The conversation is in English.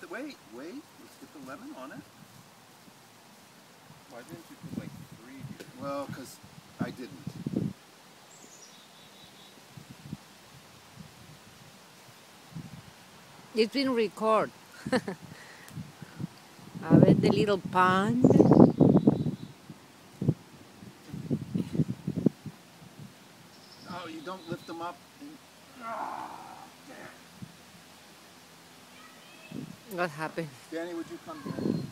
wait. Let's get the lemon on it. Why didn't you put like 3 here? Well, because I didn't. It's been recorded. A ver, the little pond. Oh, you don't lift them up. What happened? Danny, would you come here?